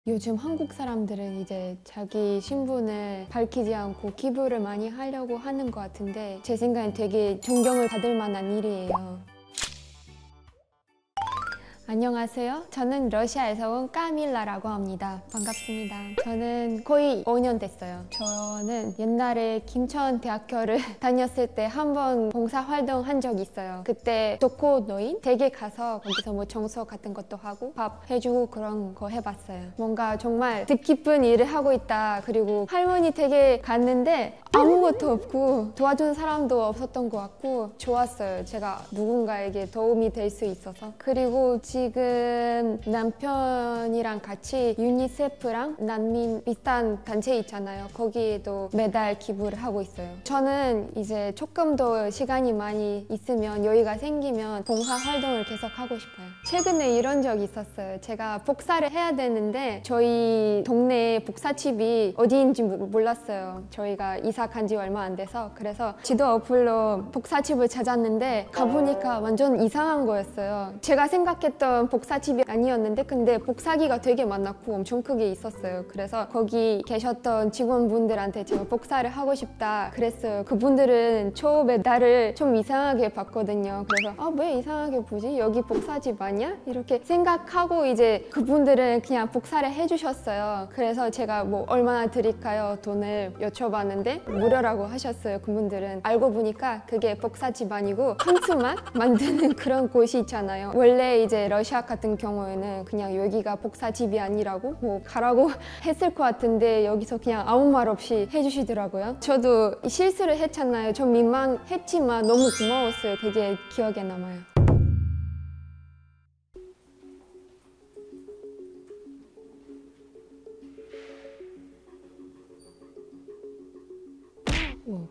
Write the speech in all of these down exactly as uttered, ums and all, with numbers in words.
요즘 한국 사람들은 이제 자기 신분을 밝히지 않고 기부를 많이 하려고 하는 것 같은데 제 생각엔 되게 존경을 받을 만한 일이에요. 안녕하세요. 저는 러시아에서 온 까밀라라고 합니다. 반갑습니다. 저는 거의 오 년 됐어요. 저는 옛날에 김천대학교를 다녔을 때 한 번 봉사활동 한 적이 있어요. 그때 독거노인 댁에 가서 거기서 뭐 청소 같은 것도 하고 밥 해주고 그런 거 해봤어요. 뭔가 정말 뜻깊은 일을 하고 있다. 그리고 할머니 댁에 갔는데 아무것도 없고 도와준 사람도 없었던 것 같고 좋았어요. 제가 누군가에게 도움이 될 수 있어서. 그리고 지금 남편이랑 같이 유니세프랑 난민 비슷한 단체 있잖아요. 거기에도 매달 기부를 하고 있어요. 저는 이제 조금 더 시간이 많이 있으면 여유가 생기면 봉사활동을 계속 하고 싶어요. 최근에 이런 적이 있었어요. 제가 복사를 해야 되는데 저희 동네에 복사집이 어디인지 몰랐어요. 저희가 이사 간 지 얼마 안 돼서. 그래서 지도 어플로 복사집을 찾았는데 가보니까 완전 이상한 거였어요. 제가 생각했던 복사집이 아니었는데 근데 복사기가 되게 많았고 엄청 크게 있었어요. 그래서 거기 계셨던 직원분들한테 제가 복사를 하고 싶다 그랬어요. 그분들은 처음에 나를 좀 이상하게 봤거든요. 그래서 아, 왜 이상하게 보지? 여기 복사집 아니야? 이렇게 생각하고 이제 그분들은 그냥 복사를 해주셨어요. 그래서 제가 뭐 얼마나 드릴까요? 돈을 여쭤봤는데 무료라고 하셨어요. 그분들은. 알고 보니까 그게 복사집 아니고 한수막 만드는 그런 곳이 있잖아요. 원래 이제 러시아 같은 경우에는 그냥 여기가 복사집이 아니라고 뭐 가라고 했을 것 같은데 여기서 그냥 아무 말 없이 해주시더라고요. 저도 실수를 했잖아요. 좀 민망했지만 너무 고마웠어요. 그게 기억에 남아요. 오.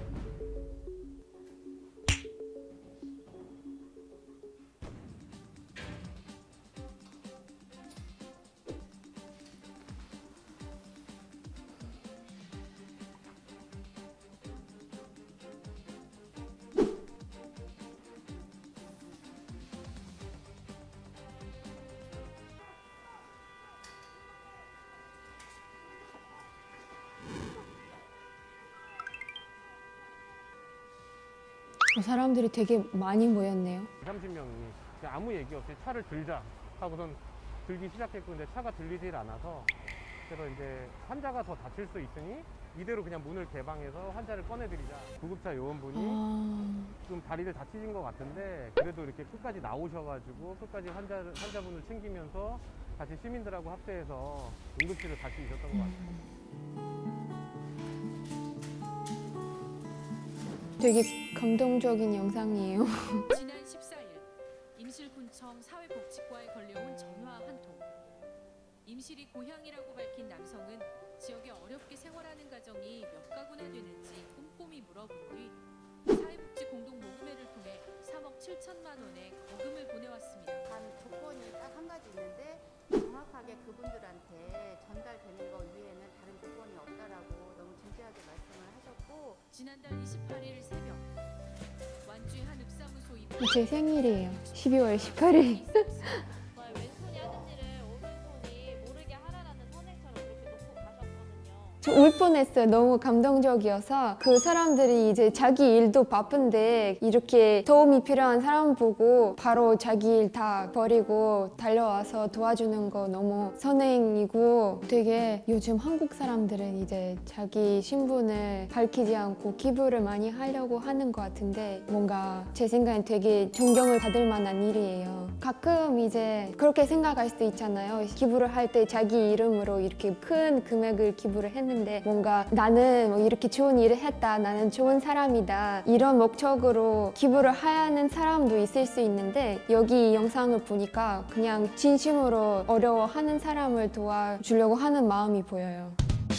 사람들이 되게 많이 모였네요. 삼십 명이 그냥 아무 얘기 없이 차를 들자 하고선 들기 시작했고 근데 차가 들리질 않아서 그래서 이제 환자가 더 다칠 수 있으니 이대로 그냥 문을 개방해서 환자를 꺼내드리자. 구급차 요원분이 아... 좀 다리를 다치신 것 같은데 그래도 이렇게 끝까지 나오셔가지고 끝까지 환자, 환자분을 챙기면서 다시 시민들하고 합세해서 응급실을 갈 수 있었던 것 같아요. 음... 되게 감동적인 영상이에요. 지난 십사 일 임실군청 사회복지과에 걸려온 전화 한 통. 임실이 고향이라고 밝힌 남성은 지역에 어렵게 생활하는 가정이 몇 가구나 되는지 꼼꼼히 물어본 뒤 사회복지 공동모금회를 통해 삼억 칠천만 원의 거금을 보내왔습니다. 단 조건이 딱 한 가지 있는데 정확하게 그분들한테 전달되는 것 외에는 다른 조건이 없다라고 너무 진지하게 말씀을 하셨고 지난달 이십팔 일 새벽 완주의 한 읍사무소 입 제 생일이에요. 십이월 십팔일. 왼손이 하는 일을 오른손이 모르게 하라라는 선행처럼 그렇게 놓고 가셨거든요. 저 울 뻔했어요. 너무 감동적이어서. 그 사람들이 이제 자기 일도 바쁜데 이렇게 도움이 필요한 사람 보고 바로 자기 일 다 버리고 달려와서 도와주는 거 너무 선행이고 되게 요즘 한국 사람들은 이제 자기 신분을 밝히지 않고 기부를 많이 하려고 하는 것 같은데 뭔가 제 생각엔 되게 존경을 받을 만한 일이에요. 가끔 이제 그렇게 생각할 수도 있잖아요. 기부를 할 때 자기 이름으로 이렇게 큰 금액을 기부를 했는데 뭔가 나는 뭐 이렇게 좋은 일을 했다, 나는 좋은 사람이다 이런 목적으로 기부를 하는 사람도 있을 수 있는데 여기 영상을 보니까 그냥 진심으로 어려워하는 사람을 도와주려고 하는 마음이 보여요.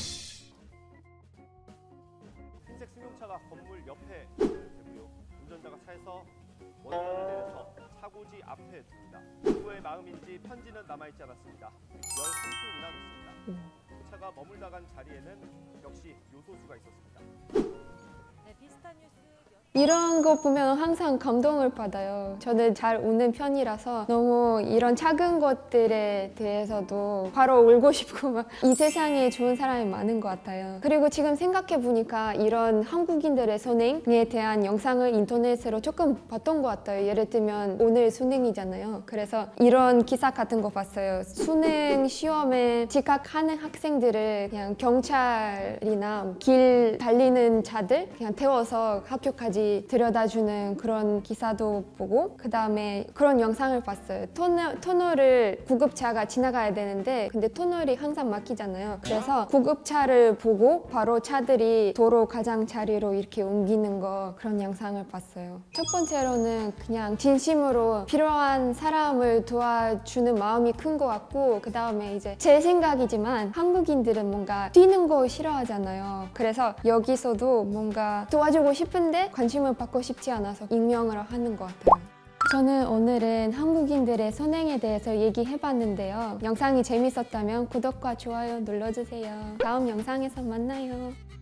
흰색 승용차가 건물 옆에 되고요. 운전자가 차에서 원전을 내려서 차고지 앞에 둡니다. 누구의 마음인지 편지는 남아있지 않았습니다. 열한 분이나 됐습니다. 차가 머물다 간 자리에는 역시 요소수가 있었습니다. 네, 비슷한 뉴스. 이런 거 보면 항상 감동을 받아요. 저는 잘 웃는 편이라서 너무 이런 작은 것들에 대해서도 바로 울고 싶고 막 이 세상에 좋은 사람이 많은 것 같아요. 그리고 지금 생각해 보니까 이런 한국인들의 선행에 대한 영상을 인터넷으로 조금 봤던 것 같아요. 예를 들면 오늘 수능이잖아요. 그래서 이런 기사 같은 거 봤어요. 수능 시험에 지각하는 학생들을 그냥 경찰이나 길 달리는 자들 그냥 태워서 학교까지 들여다주는 그런 기사도 보고, 그 다음에 그런 영상을 봤어요. 터널, 터널을 구급차가 지나가야 되는데 근데 터널이 항상 막히잖아요. 그래서 구급차를 보고 바로 차들이 도로 가장자리로 이렇게 옮기는 거, 그런 영상을 봤어요. 첫 번째로는 그냥 진심으로 필요한 사람을 도와주는 마음이 큰 것 같고, 그 다음에 이제 제 생각이지만 한국인들은 뭔가 뛰는 거 싫어하잖아요. 그래서 여기서도 뭔가 도와주고 싶은데 관심을 받고 싶지 않아서 익명으로 하는 것 같아요. 저는 오늘은 한국인들의 선행에 대해서 얘기해봤는데요. 영상이 재밌었다면 구독과 좋아요 눌러주세요. 다음 영상에서 만나요.